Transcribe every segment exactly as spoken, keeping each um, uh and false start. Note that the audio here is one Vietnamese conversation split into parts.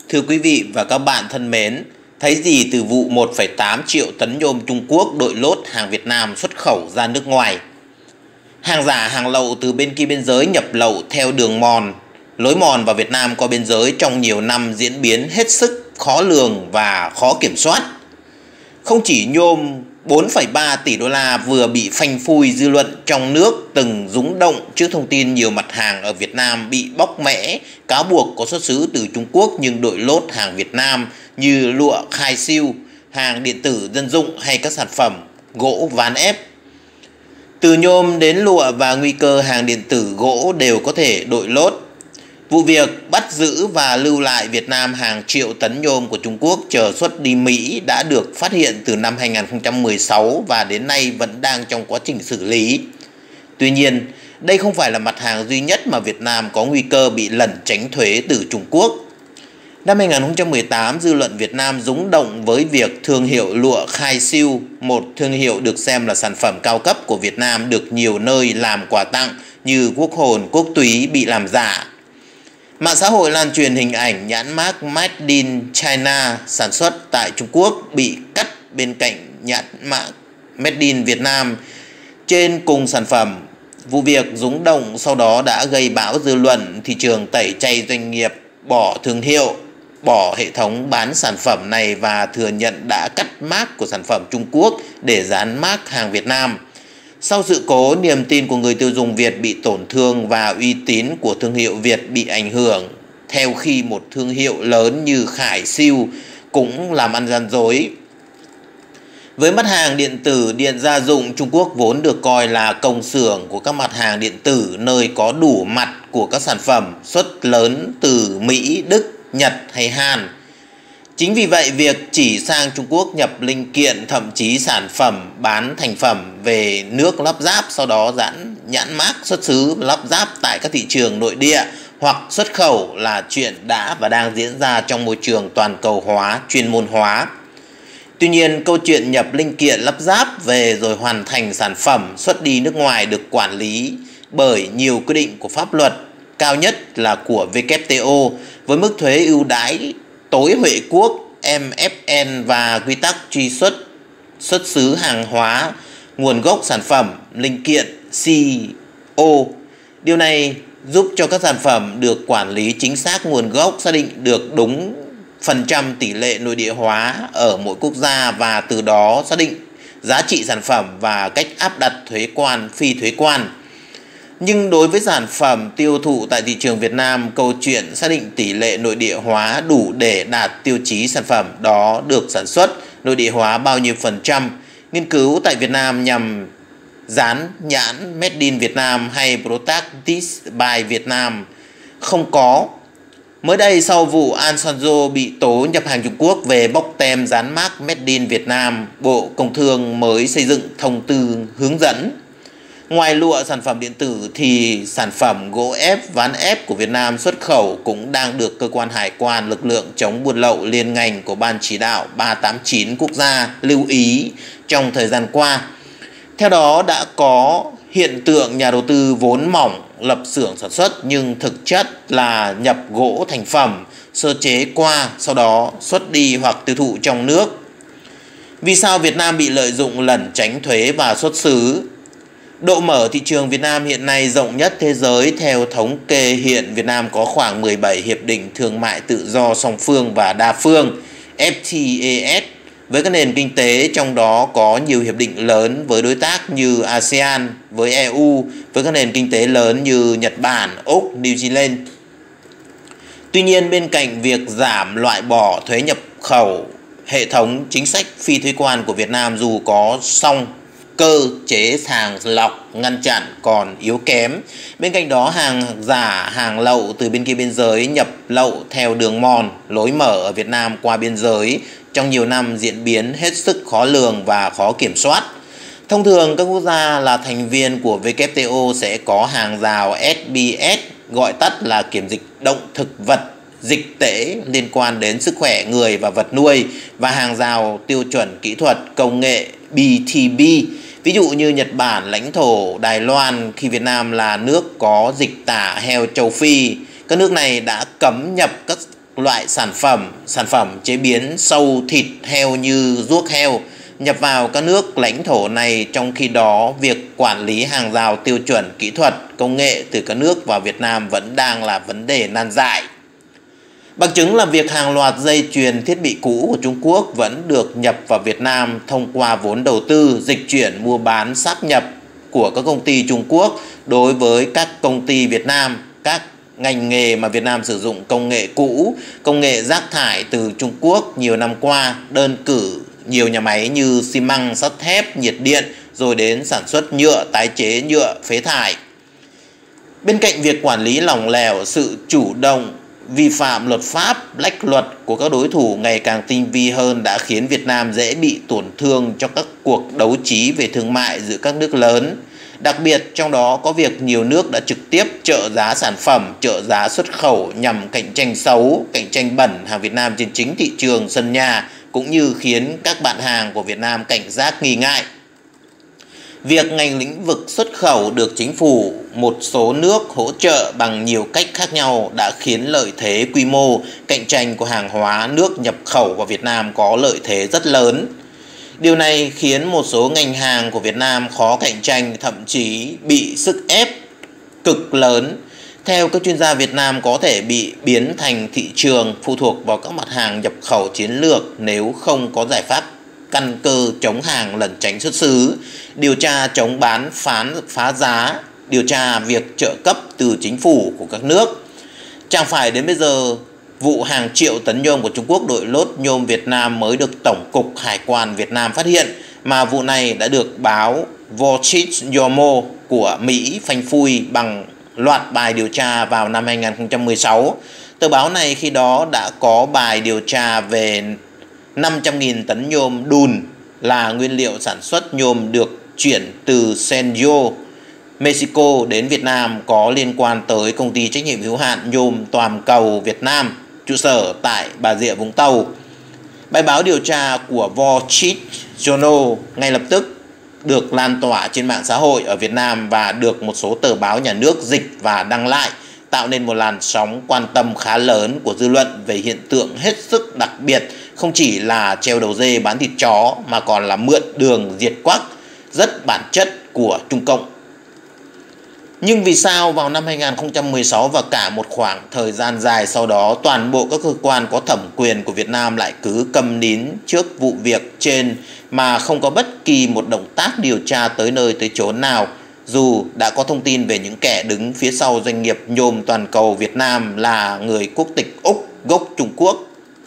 Thưa quý vị và các bạn thân mến, thấy gì từ vụ một phẩy tám triệu tấn nhôm Trung Quốc đội lốt hàng Việt Nam xuất khẩu ra nước ngoài? Hàng giả, hàng lậu từ bên kia biên giới nhập lậu theo đường mòn, lối mòn vào Việt Nam qua biên giới trong nhiều năm diễn biến hết sức khó lường và khó kiểm soát. Không chỉ nhôm bốn phẩy ba tỷ đô la vừa bị phanh phui, dư luận trong nước từng rúng động trước thông tin nhiều mặt hàng ở Việt Nam bị bóc mẽ, cáo buộc có xuất xứ từ Trung Quốc nhưng đội lốt hàng Việt Nam như lụa khai siêu, hàng điện tử dân dụng hay các sản phẩm gỗ ván ép. Từ nhôm đến lụa và nguy cơ hàng điện tử gỗ đều có thể đội lốt. Vụ việc bắt giữ và lưu lại Việt Nam hàng triệu tấn nhôm của Trung Quốc chờ xuất đi Mỹ đã được phát hiện từ năm hai nghìn không trăm mười sáu và đến nay vẫn đang trong quá trình xử lý. Tuy nhiên, đây không phải là mặt hàng duy nhất mà Việt Nam có nguy cơ bị lẩn tránh thuế từ Trung Quốc. Năm hai nghìn không trăm mười tám, dư luận Việt Nam rúng động với việc thương hiệu lụa khai siêu, một thương hiệu được xem là sản phẩm cao cấp của Việt Nam, được nhiều nơi làm quà tặng như quốc hồn, quốc túy bị làm giả. Mạng xã hội lan truyền hình ảnh nhãn mác Made in China sản xuất tại Trung Quốc bị cắt bên cạnh nhãn mác Made in Việt Nam trên cùng sản phẩm. Vụ việc rúng động sau đó đã gây bão dư luận, thị trường tẩy chay doanh nghiệp bỏ thương hiệu, bỏ hệ thống bán sản phẩm này và thừa nhận đã cắt mác của sản phẩm Trung Quốc để dán mác hàng Việt Nam. Sau sự cố, niềm tin của người tiêu dùng Việt bị tổn thương và uy tín của thương hiệu Việt bị ảnh hưởng, theo khi một thương hiệu lớn như Khải Siêu cũng làm ăn gian dối. Với mặt hàng điện tử, điện gia dụng, Trung Quốc vốn được coi là công xưởng của các mặt hàng điện tử, nơi có đủ mặt của các sản phẩm xuất lớn từ Mỹ, Đức, Nhật hay Hàn. Chính vì vậy, việc chỉ sang Trung Quốc nhập linh kiện, thậm chí sản phẩm bán thành phẩm về nước lắp ráp, sau đó dán nhãn mác xuất xứ lắp ráp tại các thị trường nội địa hoặc xuất khẩu là chuyện đã và đang diễn ra trong môi trường toàn cầu hóa, chuyên môn hóa. Tuy nhiên, câu chuyện nhập linh kiện lắp ráp về rồi hoàn thành sản phẩm xuất đi nước ngoài được quản lý bởi nhiều quy định của pháp luật, cao nhất là của W T O với mức thuế ưu đãi tối huệ quốc M F N và quy tắc truy xuất xuất xứ hàng hóa, nguồn gốc sản phẩm, linh kiện C O. Điều này giúp cho các sản phẩm được quản lý chính xác nguồn gốc, xác định được đúng phần trăm tỷ lệ nội địa hóa ở mỗi quốc gia và từ đó xác định giá trị sản phẩm và cách áp đặt thuế quan, phi thuế quan. Nhưng đối với sản phẩm tiêu thụ tại thị trường Việt Nam, câu chuyện xác định tỷ lệ nội địa hóa đủ để đạt tiêu chí sản phẩm đó được sản xuất nội địa hóa bao nhiêu phần trăm. Nghiên cứu tại Việt Nam nhằm dán nhãn Made in Việt Nam hay Protectis by Việt Nam không có. Mới đây, sau vụ Asanjo bị tố nhập hàng Trung Quốc về bóc tem dán mác Made in Việt Nam, Bộ Công Thương mới xây dựng thông tư hướng dẫn. Ngoài lụa, sản phẩm điện tử thì sản phẩm gỗ ép, ván ép của Việt Nam xuất khẩu cũng đang được cơ quan hải quan, lực lượng chống buôn lậu liên ngành của Ban chỉ đạo ba tám chín quốc gia lưu ý trong thời gian qua. Theo đó, đã có hiện tượng nhà đầu tư vốn mỏng lập xưởng sản xuất nhưng thực chất là nhập gỗ thành phẩm, sơ chế qua, sau đó xuất đi hoặc tiêu thụ trong nước. Vì sao Việt Nam bị lợi dụng lẩn tránh thuế và xuất xứ? Độ mở thị trường Việt Nam hiện nay rộng nhất thế giới. Theo thống kê, hiện Việt Nam có khoảng mười bảy hiệp định thương mại tự do song phương và đa phương F T A S với các nền kinh tế, trong đó có nhiều hiệp định lớn với đối tác như a sê an, với E U, với các nền kinh tế lớn như Nhật Bản, Úc, New Zealand. Tuy nhiên, bên cạnh việc giảm loại bỏ thuế nhập khẩu, hệ thống chính sách phi thuế quan của Việt Nam dù có song cơ chế sàng lọc ngăn chặn còn yếu kém. Bên cạnh đó, hàng giả, hàng lậu từ bên kia biên giới nhập lậu theo đường mòn, lối mở ở Việt Nam qua biên giới trong nhiều năm diễn biến hết sức khó lường và khó kiểm soát. Thông thường, các quốc gia là thành viên của W T O sẽ có hàng rào S B S, gọi tắt là kiểm dịch động thực vật, dịch tễ liên quan đến sức khỏe người và vật nuôi, và hàng rào tiêu chuẩn kỹ thuật công nghệ B T B. Ví dụ như Nhật Bản, lãnh thổ Đài Loan, khi Việt Nam là nước có dịch tả heo châu Phi, các nước này đã cấm nhập các loại sản phẩm, sản phẩm chế biến sâu thịt heo như ruốc heo nhập vào các nước lãnh thổ này, trong khi đó việc quản lý hàng rào tiêu chuẩn kỹ thuật, công nghệ từ các nước vào Việt Nam vẫn đang là vấn đề nan giải. Bằng chứng là việc hàng loạt dây chuyền thiết bị cũ của Trung Quốc vẫn được nhập vào Việt Nam thông qua vốn đầu tư, dịch chuyển, mua bán, sáp nhập của các công ty Trung Quốc đối với các công ty Việt Nam. Các ngành nghề mà Việt Nam sử dụng công nghệ cũ, công nghệ rác thải từ Trung Quốc nhiều năm qua, đơn cử nhiều nhà máy như xi măng, sắt thép, nhiệt điện, rồi đến sản xuất nhựa, tái chế nhựa, phế thải. Bên cạnh việc quản lý lỏng lẻo, sự chủ động vi phạm luật pháp, lách luật của các đối thủ ngày càng tinh vi hơn đã khiến Việt Nam dễ bị tổn thương trong các cuộc đấu trí về thương mại giữa các nước lớn. Đặc biệt trong đó có việc nhiều nước đã trực tiếp trợ giá sản phẩm, trợ giá xuất khẩu nhằm cạnh tranh xấu, cạnh tranh bẩn hàng Việt Nam trên chính thị trường sân nhà, cũng như khiến các bạn hàng của Việt Nam cảnh giác nghi ngại. Việc ngành lĩnh vực xuất khẩu được chính phủ một số nước hỗ trợ bằng nhiều cách khác nhau đã khiến lợi thế quy mô, cạnh tranh của hàng hóa nước nhập khẩu vào Việt Nam có lợi thế rất lớn. Điều này khiến một số ngành hàng của Việt Nam khó cạnh tranh, thậm chí bị sức ép cực lớn. Theo các chuyên gia, Việt Nam có thể bị biến thành thị trường phụ thuộc vào các mặt hàng nhập khẩu chiến lược nếu không có giải pháp căn cơ chống hàng lẩn tránh xuất xứ, điều tra chống bán phán phá giá, điều tra việc trợ cấp từ chính phủ của các nước. Chẳng phải đến bây giờ, vụ hàng triệu tấn nhôm của Trung Quốc đội lốt nhôm Việt Nam mới được Tổng cục Hải quan Việt Nam phát hiện, mà vụ này đã được báo Wall Street Journal của Mỹ phanh phui bằng loạt bài điều tra vào năm hai nghìn không trăm mười sáu. Tờ báo này khi đó đã có bài điều tra về năm trăm nghìn tấn nhôm đùn là nguyên liệu sản xuất nhôm được chuyển từ Senjo, Mexico đến Việt Nam có liên quan tới công ty trách nhiệm hữu hạn nhôm Toàn cầu Việt Nam, trụ sở tại Bà Rịa, Vũng Tàu. Bài báo điều tra của Wall Street Journal ngay lập tức được lan tỏa trên mạng xã hội ở Việt Nam và được một số tờ báo nhà nước dịch và đăng lại, tạo nên một làn sóng quan tâm khá lớn của dư luận về hiện tượng hết sức đặc biệt, không chỉ là treo đầu dê bán thịt chó mà còn là mượn đường diệt quắc, rất bản chất của Trung Cộng. Nhưng vì sao vào năm hai nghìn không trăm mười sáu và cả một khoảng thời gian dài sau đó, toàn bộ các cơ quan có thẩm quyền của Việt Nam lại cứ câm nín trước vụ việc trên mà không có bất kỳ một động tác điều tra tới nơi tới chốn nào, dù đã có thông tin về những kẻ đứng phía sau doanh nghiệp nhôm Toàn cầu Việt Nam là người quốc tịch Úc gốc Trung Quốc.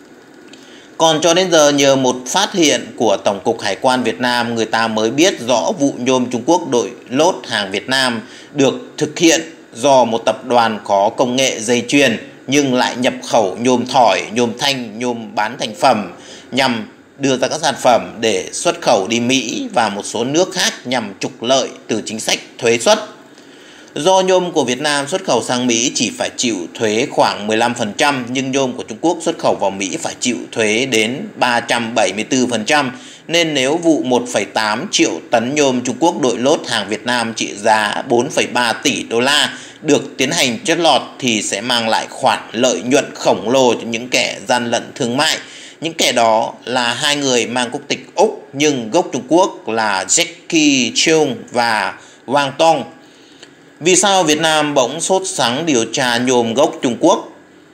Còn cho đến giờ, nhờ một phát hiện của Tổng cục Hải quan Việt Nam, người ta mới biết rõ vụ nhôm Trung Quốc đội lốt hàng Việt Nam được thực hiện do một tập đoàn có công nghệ dây chuyền nhưng lại nhập khẩu nhôm thỏi, nhôm thanh, nhôm bán thành phẩm nhằm đưa ra các sản phẩm để xuất khẩu đi Mỹ và một số nước khác nhằm trục lợi từ chính sách thuế suất. Do nhôm của Việt Nam xuất khẩu sang Mỹ chỉ phải chịu thuế khoảng mười lăm phần trăm, nhưng nhôm của Trung Quốc xuất khẩu vào Mỹ phải chịu thuế đến ba trăm bảy mươi tư phần trăm. Nên nếu vụ một phẩy tám triệu tấn nhôm Trung Quốc đội lốt hàng Việt Nam trị giá bốn phẩy ba tỷ đô la được tiến hành chót lọt thì sẽ mang lại khoản lợi nhuận khổng lồ cho những kẻ gian lận thương mại. Những kẻ đó là hai người mang quốc tịch Úc nhưng gốc Trung Quốc là Jackie Cheung và Wang Tong. Vì sao Việt Nam bỗng sốt sắng điều tra nhôm gốc Trung Quốc?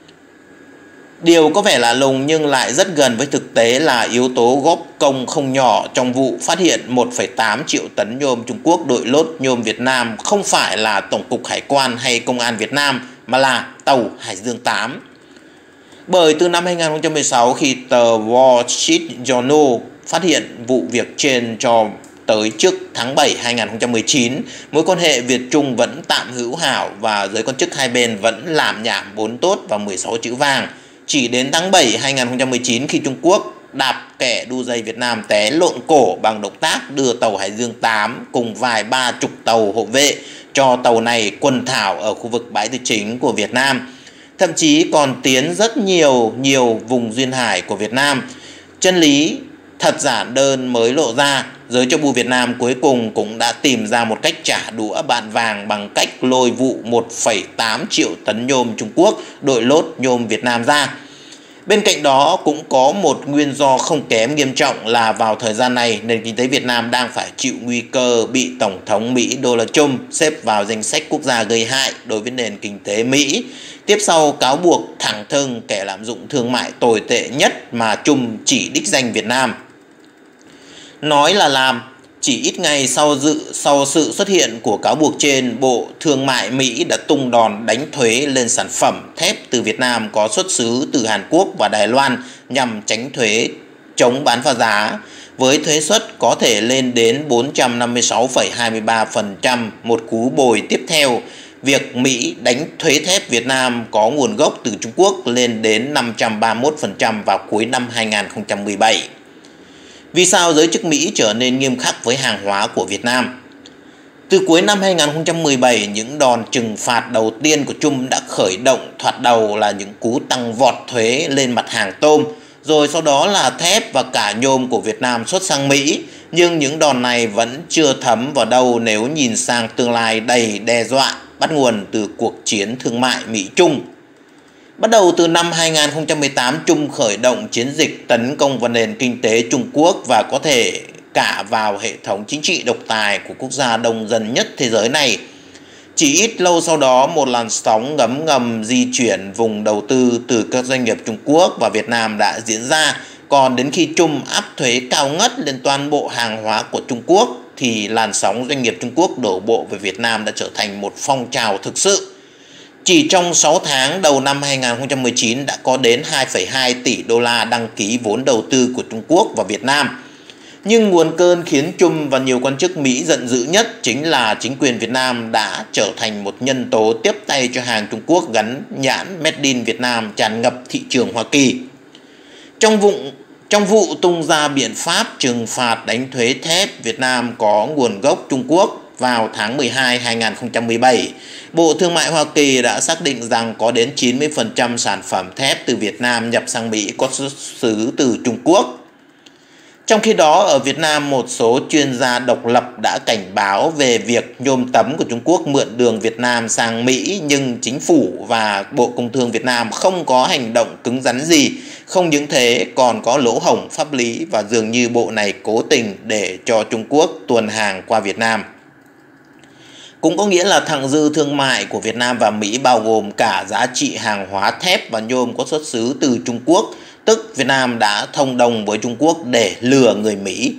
Điều có vẻ lạ lùng nhưng lại rất gần với thực tế là yếu tố góp công không nhỏ trong vụ phát hiện một phẩy tám triệu tấn nhôm Trung Quốc đội lốt nhôm Việt Nam không phải là Tổng cục Hải quan hay Công an Việt Nam mà là tàu Hải Dương tám. Bởi từ năm hai nghìn không trăm mười sáu, khi tờ Wall Street Journal phát hiện vụ việc trên cho tới trước tháng bảy hai nghìn không trăm mười chín, mối quan hệ Việt-Trung vẫn tạm hữu hảo và giới quan chức hai bên vẫn làm nhảm bốn tốt và mười sáu chữ vàng. Chỉ đến tháng bảy hai nghìn không trăm mười chín, khi Trung Quốc đạp kẻ đu dây Việt Nam té lộn cổ bằng động tác đưa tàu Hải Dương tám cùng vài ba chục tàu hộ vệ cho tàu này quần thảo ở khu vực bãi tư chính của Việt Nam, thậm chí còn tiến rất nhiều nhiều vùng duyên hải của Việt Nam. Chân lý thật giản đơn mới lộ ra, giới cho bu Việt Nam cuối cùng cũng đã tìm ra một cách trả đũa bạn vàng bằng cách lôi vụ một phẩy tám triệu tấn nhôm Trung Quốc đội lốt nhôm Việt Nam ra. Bên cạnh đó cũng có một nguyên do không kém nghiêm trọng là vào thời gian này, nền kinh tế Việt Nam đang phải chịu nguy cơ bị Tổng thống Mỹ Donald Trump xếp vào danh sách quốc gia gây hại đối với nền kinh tế Mỹ. Tiếp sau cáo buộc thẳng thừng kẻ lạm dụng thương mại tồi tệ nhất mà Trump chỉ đích danh Việt Nam. Nói là làm, chỉ ít ngày sau dự sau sự xuất hiện của cáo buộc trên, Bộ Thương mại Mỹ đã tung đòn đánh thuế lên sản phẩm thép từ Việt Nam có xuất xứ từ Hàn Quốc và Đài Loan nhằm tránh thuế chống bán phá giá, với thuế suất có thể lên đến bốn trăm năm mươi sáu phẩy hai mươi ba phần trăm. Một cú bồi tiếp theo, việc Mỹ đánh thuế thép Việt Nam có nguồn gốc từ Trung Quốc lên đến năm trăm ba mươi mốt phần trăm vào cuối năm hai nghìn không trăm mười bảy. Vì sao giới chức Mỹ trở nên nghiêm khắc với hàng hóa của Việt Nam? Từ cuối năm hai nghìn không trăm mười bảy, những đòn trừng phạt đầu tiên của Trump đã khởi động, thoạt đầu là những cú tăng vọt thuế lên mặt hàng tôm, rồi sau đó là thép và cả nhôm của Việt Nam xuất sang Mỹ. Nhưng những đòn này vẫn chưa thấm vào đâu nếu nhìn sang tương lai đầy đe dọa, bắt nguồn từ cuộc chiến thương mại Mỹ-Trung. Bắt đầu từ năm hai nghìn không trăm mười tám, Trung khởi động chiến dịch tấn công vào nền kinh tế Trung Quốc và có thể cả vào hệ thống chính trị độc tài của quốc gia đông dân nhất thế giới này. Chỉ ít lâu sau đó, một làn sóng ngấm ngầm di chuyển vùng đầu tư từ các doanh nghiệp Trung Quốc và Việt Nam đã diễn ra. Còn đến khi Trung áp thuế cao ngất lên toàn bộ hàng hóa của Trung Quốc, thì làn sóng doanh nghiệp Trung Quốc đổ bộ về Việt Nam đã trở thành một phong trào thực sự. Chỉ trong sáu tháng đầu năm hai nghìn không trăm mười chín đã có đến hai phẩy hai tỷ đô la đăng ký vốn đầu tư của Trung Quốc vào Việt Nam. Nhưng nguồn cơn khiến Trump và nhiều quan chức Mỹ giận dữ nhất chính là chính quyền Việt Nam đã trở thành một nhân tố tiếp tay cho hàng Trung Quốc gắn nhãn Made in Việt Nam tràn ngập thị trường Hoa Kỳ. Trong vụ, trong vụ tung ra biện pháp trừng phạt đánh thuế thép Việt Nam có nguồn gốc Trung Quốc vào tháng mười hai năm hai nghìn không trăm mười bảy, Bộ Thương mại Hoa Kỳ đã xác định rằng có đến chín mươi phần trăm sản phẩm thép từ Việt Nam nhập sang Mỹ có xuất xứ từ Trung Quốc. Trong khi đó, ở Việt Nam, một số chuyên gia độc lập đã cảnh báo về việc nhôm tấm của Trung Quốc mượn đường Việt Nam sang Mỹ, nhưng chính phủ và Bộ Công Thương Việt Nam không có hành động cứng rắn gì. Không những thế, còn có lỗ hổng pháp lý và dường như bộ này cố tình để cho Trung Quốc tuồn hàng qua Việt Nam. Cũng có nghĩa là thặng dư thương mại của Việt Nam và Mỹ bao gồm cả giá trị hàng hóa thép và nhôm có xuất xứ từ Trung Quốc, tức Việt Nam đã thông đồng với Trung Quốc để lừa người Mỹ.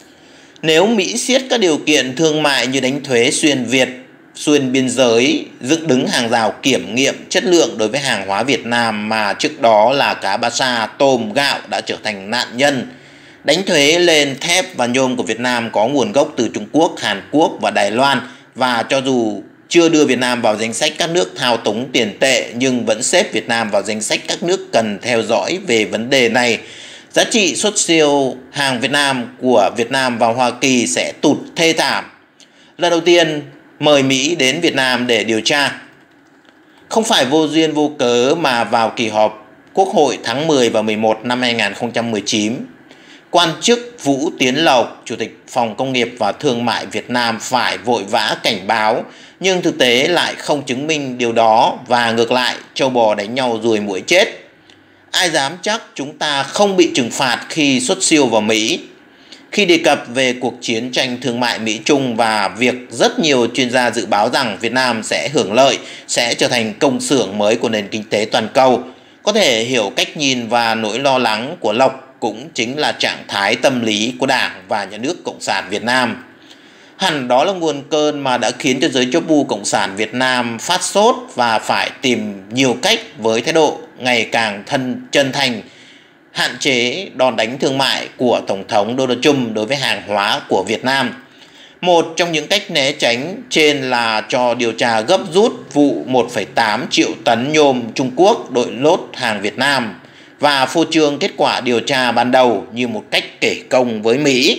Nếu Mỹ siết các điều kiện thương mại như đánh thuế xuyên Việt, xuyên biên giới, dựng đứng hàng rào kiểm nghiệm chất lượng đối với hàng hóa Việt Nam mà trước đó là cá ba sa, tôm, gạo đã trở thành nạn nhân, đánh thuế lên thép và nhôm của Việt Nam có nguồn gốc từ Trung Quốc, Hàn Quốc và Đài Loan, và cho dù chưa đưa Việt Nam vào danh sách các nước thao túng tiền tệ nhưng vẫn xếp Việt Nam vào danh sách các nước cần theo dõi về vấn đề này, giá trị xuất siêu hàng Việt Nam của Việt Nam vào Hoa Kỳ sẽ tụt thê thảm. Lần đầu tiên mời Mỹ đến Việt Nam để điều tra. Không phải vô duyên vô cớ mà vào kỳ họp Quốc hội tháng mười và mười một năm hai nghìn không trăm mười chín, quan chức Vũ Tiến Lộc, Chủ tịch Phòng Công nghiệp và Thương mại Việt Nam phải vội vã cảnh báo, nhưng thực tế lại không chứng minh điều đó và ngược lại, trâu bò đánh nhau ruồi muỗi chết. Ai dám chắc chúng ta không bị trừng phạt khi xuất siêu vào Mỹ? Khi đề cập về cuộc chiến tranh thương mại Mỹ-Trung và việc rất nhiều chuyên gia dự báo rằng Việt Nam sẽ hưởng lợi, sẽ trở thành công xưởng mới của nền kinh tế toàn cầu, có thể hiểu cách nhìn và nỗi lo lắng của Lộc cũng chính là trạng thái tâm lý của Đảng và Nhà nước Cộng sản Việt Nam. Hẳn đó là nguồn cơn mà đã khiến cho giới chóp bu Cộng sản Việt Nam phát sốt và phải tìm nhiều cách với thái độ ngày càng thân chân thành hạn chế đòn đánh thương mại của Tổng thống Donald Trump đối với hàng hóa của Việt Nam. Một trong những cách né tránh trên là cho điều tra gấp rút vụ một phẩy tám triệu tấn nhôm Trung Quốc đội lốt hàng Việt Nam và phô trương kết quả điều tra ban đầu như một cách kể công với Mỹ.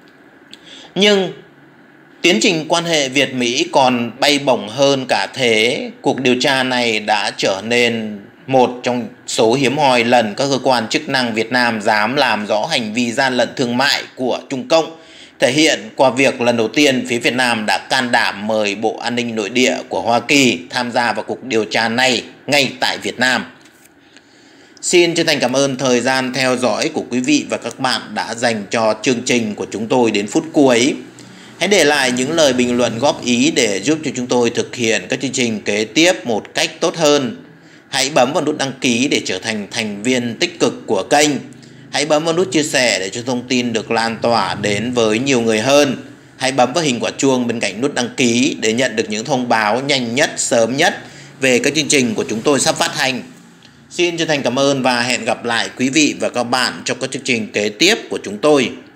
Nhưng tiến trình quan hệ Việt-Mỹ còn bay bổng hơn cả thế. Cuộc điều tra này đã trở nên một trong số hiếm hoi lần các cơ quan chức năng Việt Nam dám làm rõ hành vi gian lận thương mại của Trung Cộng, thể hiện qua việc lần đầu tiên phía Việt Nam đã can đảm mời Bộ An ninh Nội địa của Hoa Kỳ tham gia vào cuộc điều tra này ngay tại Việt Nam. Xin chân thành cảm ơn thời gian theo dõi của quý vị và các bạn đã dành cho chương trình của chúng tôi đến phút cuối. Hãy để lại những lời bình luận góp ý để giúp cho chúng tôi thực hiện các chương trình kế tiếp một cách tốt hơn. Hãy bấm vào nút đăng ký để trở thành thành viên tích cực của kênh. Hãy bấm vào nút chia sẻ để cho thông tin được lan tỏa đến với nhiều người hơn. Hãy bấm vào hình quả chuông bên cạnh nút đăng ký để nhận được những thông báo nhanh nhất, sớm nhất về các chương trình của chúng tôi sắp phát hành. Xin chân thành cảm ơn và hẹn gặp lại quý vị và các bạn trong các chương trình kế tiếp của chúng tôi.